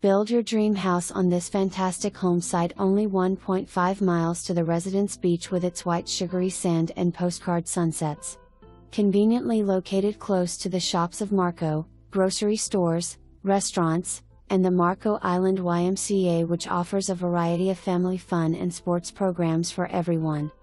Build your dream house on this fantastic home site, only 1.5 miles to the residence beach with its white sugary sand and postcard sunsets. Conveniently located close to the shops of Marco, grocery stores, restaurants, and the Marco Island YMCA, which offers a variety of family fun and sports programs for everyone.